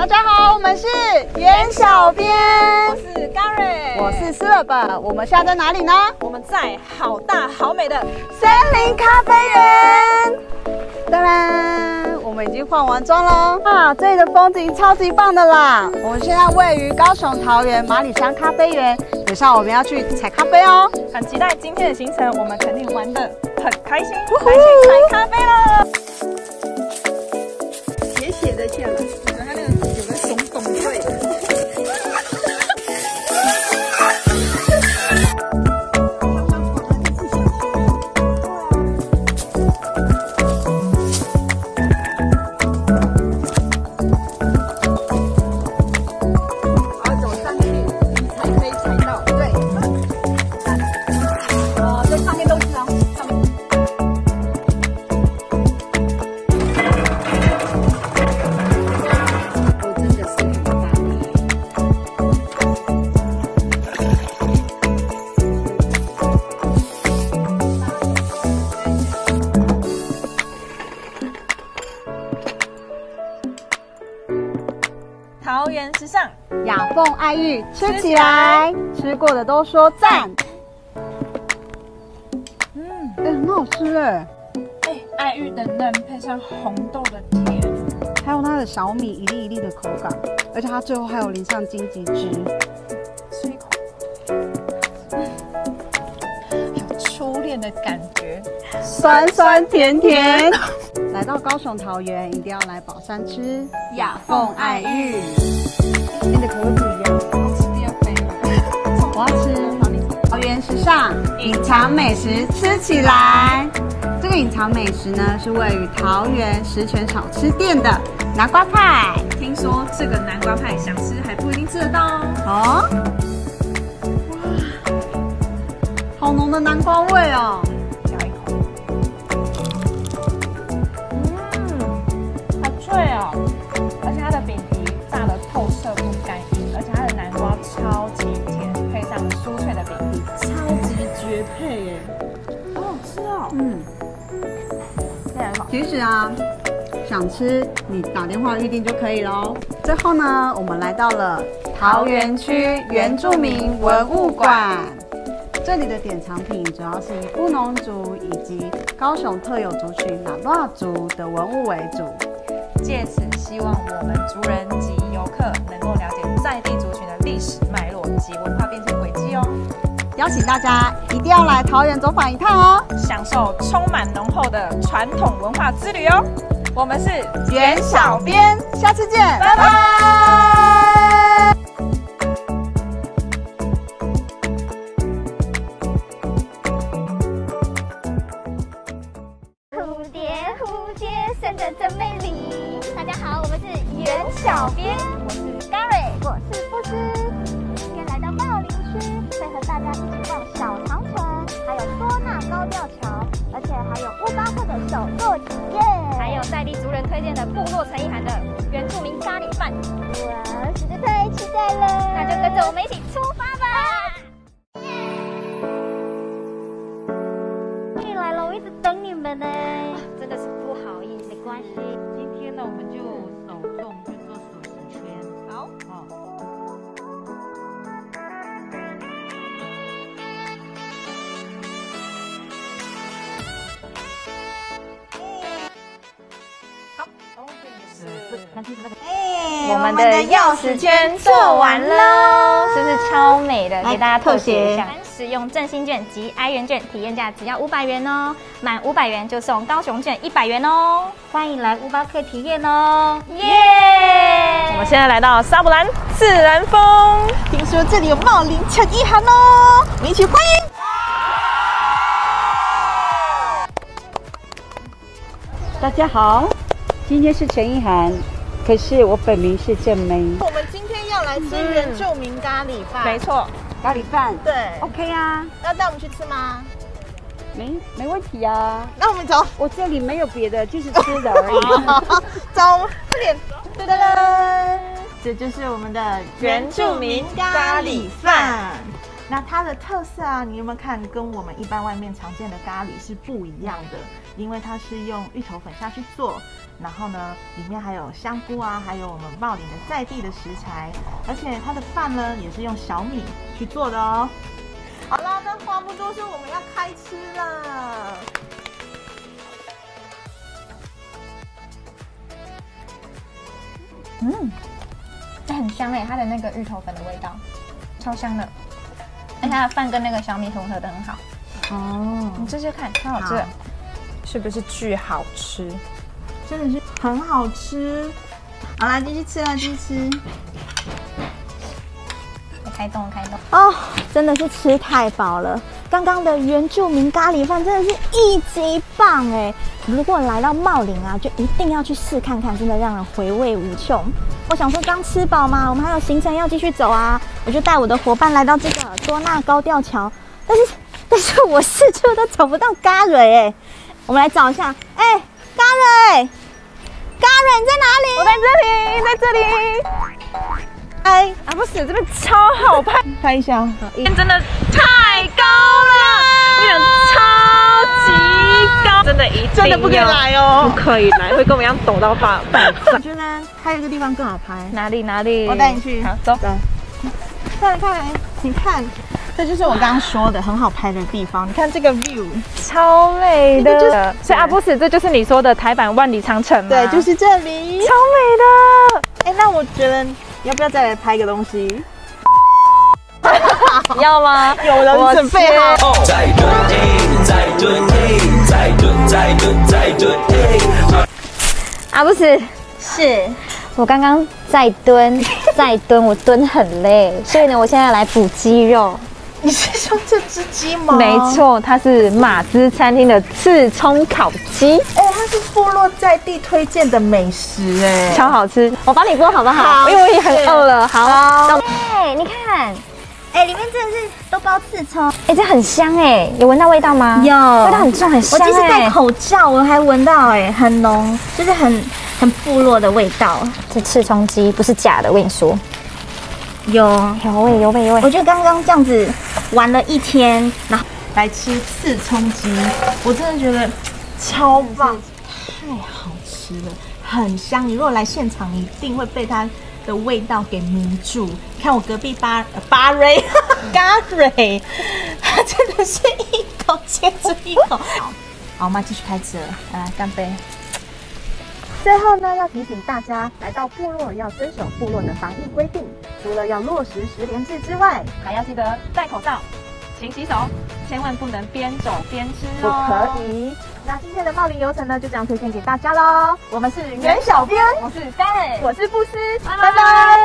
大家好，我们是袁小编， 我是 Gary， 我是斯乐本。我们现在在哪里呢？ 我们在好大好美的森林咖啡园。当然，我们已经化完妆喽啊！这里的风景超级棒的啦！我们现在位于高雄桃园马里乡咖啡园，等下我们要去采咖啡哦。 很期待今天的行程，我们肯定玩得很开心，来去采咖啡了。 斜的线了， 它那个有个熊懂对。桃园时尚雅凤爱玉，吃起来，吃过的都说赞。很好吃哎！ 爱玉的嫩配上红豆的甜， 还有它的小米一粒一粒的口感，而且它最后还有淋上荆棘汁。 吃一口，有初恋的感觉， 酸酸甜甜。来到高雄桃园，一定要来宝山吃雅凤爱玉。你的口味不一样， 我吃第二杯了。 我要吃桃园时尚隐藏美食，吃起来。这个隐藏美食呢，是位于桃园十全小吃店的南瓜派。 听说这个南瓜派想吃还不一定吃得到哦。哇，好浓的南瓜味哦！ 咬一口，好脆哦！而且它的饼皮炸的透彻不干硬，而且它的南瓜超级甜，配上酥脆的饼皮，超级绝配耶！好好吃哦！ 其实啊，想吃你打电话预定就可以咯。最后呢，我们来到了桃园区原住民文物馆，这里的典藏品主要是以布农族以及高雄特有族群拉拉族的文物为主。 借此希望我们族人及游客能够了解在地族群的历史脉络及文化变迁轨迹哦。 邀请大家一定要来桃园走访一趟哦， 享受充满浓厚的传统文化之旅哦。我们是袁小编， 下次见， 拜拜。 蝴蝶，蝴蝶，生得真美丽。大家好，我们是袁小编，我是 Gary， 我是富斯。今天来到茂林区，会和大家一起逛小长城，还有多纳高吊桥，而且还有乌巴克的手作体验， 还有在地族人推荐的部落陈意涵的原住民咖喱饭。 哇，实在太期待了！ 那就跟着我们一起出发吧！ 终于来了，我一直等你们呢。 真的是不好意思， 没关系。 今天呢，我们就手重就做40圈。 好， 我们的钥匙圈做完喽，是不是超美的？给大家特写一下。使用振兴券及 I 元券，体验价只要500元哦，满500元就送高雄券100元哦。 欢迎来乌巴克体验哦！ 耶！ 我们现在来到沙布兰自然风，听说这里有茂林陈意涵哦，我们一起欢迎。 大家好，今天是陈意涵，可是我本名是郑梅。 我们今天要来吃原住民咖喱饭， 没错， 咖喱饭， 对 ，OK 啊， 要带我们去吃吗？ 没问题啊。 那我们走， 我这里没有别的，就是吃的而已。 走，快点！噔噔噔，这就是我们的原住民咖喱饭。 那它的特色啊，你有没有看跟我们一般外面常见的咖喱是不一样的？因为它是用芋头粉下去做， 然后呢，里面还有香菇啊，还有我们茂林的在地的食材，而且它的饭呢也是用小米去做的哦。好了，那话不多说，我们要开吃了。 很香哎，它的那个芋头粉的味道，超香的，而且它的饭跟那个小米混合的很好。 哦， 你试试看，超好吃的， 是不是巨好吃？ 真的是很好吃。 好啦，继续吃啦，继续吃。 开动开动。 哦，真的是吃太饱了。刚刚的原住民咖喱饭真的是一级棒哎！如果来到茂林啊，就一定要去试看看，真的让人回味无穷。我想说刚吃饱嘛，我们还有行程要继续走啊，我就带我的伙伴来到这个多纳高吊桥，但是我四处都找不到嘎蕊哎，我们来找一下，哎，嘎蕊你在哪里？ 我在这里，在这里。 哎， 啊，不是，这边超好拍， 拍一下， 真的太高了，我想超级高，真的一定真的不可以来哦， 不可以来，会跟我们一样抖到爆炸。 我觉得还有一个地方更好拍， 哪里？ 我带你去。 好，走。 看，你看，这就是我刚刚说的很好拍的地方。你看这个 view， 超美这个就是的。所以阿布斯，这就是你说的台版万里长城吗？ 对，就是这里， 超美的。 哎，那我觉得要不要再来拍个东西？ 要吗？ 有人准备好。 再蹲 A， 再蹲 A， 再蹲 A。 啊，不是， 是我刚刚在蹲，我蹲很累，所以呢，我现在来补肌肉。 你是说这只鸡吗？ 没错，它是马兹餐厅的刺葱烤鸡， 哎，它是部落在地推荐的美食，哎， 超好吃。 我帮你剥好不好？ 好因为我也很饿了。好， 哎，你看，哎，里面真的是都包刺葱， 哎，这很香哎，有闻到味道吗？ 有味道很重，很香我即使戴哎。 口罩，我还闻到哎，很浓，就是很部落的味道。 这刺葱鸡不是假的，我跟你说， 有， 有味。 我觉得刚刚这样子玩了一天，然后来吃刺葱鸡，我真的觉得超棒，太好吃了，很香。你如果来现场，你一定会被它的味道给迷住。看我隔壁巴瑞嘎瑞，他真的是一口接着一口。好，我们继续开吃了，来干杯。最后呢，要提醒大家，来到部落要遵守部落的防疫规定，除了要落实10连制之外， 还要记得戴口罩，勤洗手，千万不能边走边吃不哦。 可以。那今天的茂林游程呢，就这样推荐给大家喽。我们是袁小编， 我是 Gary， 我是布斯，拜拜。